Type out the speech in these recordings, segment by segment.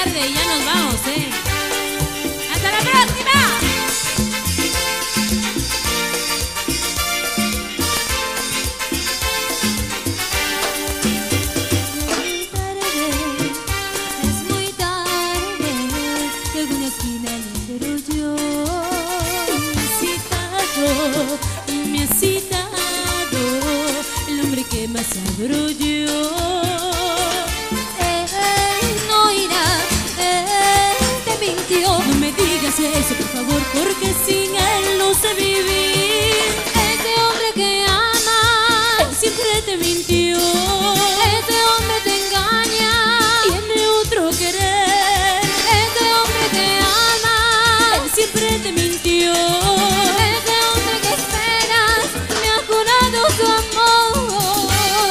tarde y ya nos vamos, ¡Hasta la próxima! Me ha citado el hombre que más abro yo. Él no irá, él te mintió. No me digas eso, por favor, porque sin él no sé vivir. Ese hombre que ama, Él siempre te mintió. ese hombre te engaña, Tiene otro querer. ese hombre que ama, Él siempre te mintió. ese hombre que esperas, me ha jurado su amor.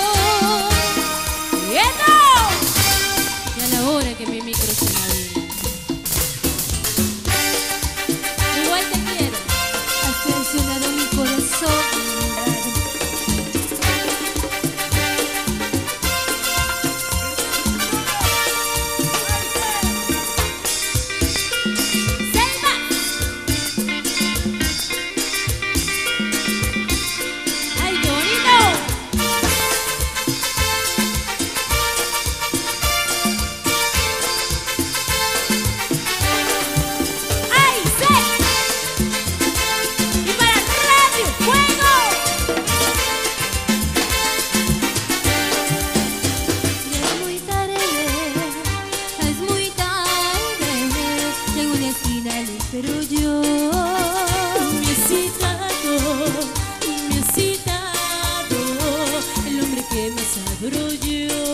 ¡Quieto! Y a la hora que mi micro se movía. Igual te quiero. Has traicionado mi corazón. ¡Ay, qué bonito! ¡Ay, sí! ¡Y para Radio Fuego! Es muy tarde, es muy tarde. En una esquina le espero yo. Me ha citado el hombre que más abro yo.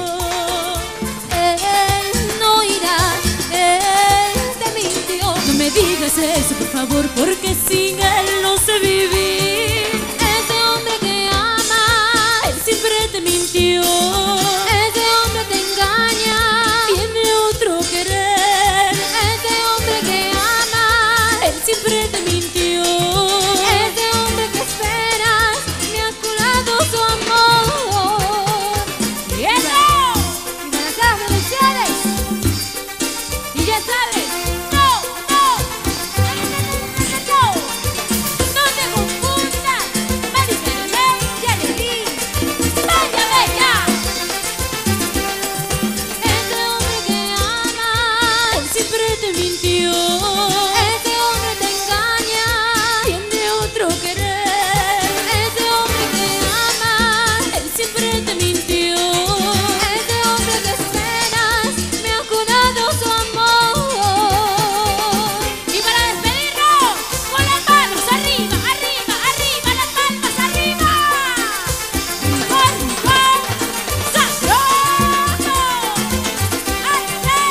Él no irá, él te mintió. No me digas eso, por favor, porque sin él no sé vivir. Ese hombre que ama, Él siempre te mintió. ese hombre te engaña. Tiene otro querer. Ese hombre que ama, Él siempre te mintió. ese hombre que esperas, me ha jurado su amor. ¡Quieto! Y para las bendiciones. Y ya sabes, no, no, no, no te confundas, Marisa Rey y Alegría, ¡Vaya Bella! Ese hombre que ama, Él siempre te mintió. ese hombre te engaña. Tiene otro querer. Ese hombre que ama, Él siempre te mintió. ese hombre que esperas, me ha jurado su amor. Y para despedirnos, con las manos arriba, arriba, arriba, las palmas arriba. ¡Con sabroso! ¡Ay,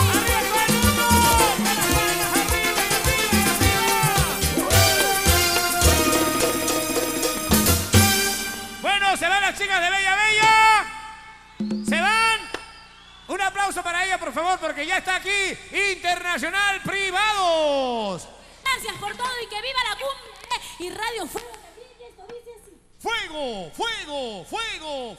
Bueno, se van las chicas de Bella Bella. Se van. Un aplauso para ella, por favor, porque ya está aquí Internacional Privados. Gracias por todo y que viva la cumbia y Radio Fuego. Fuego, fuego, fuego,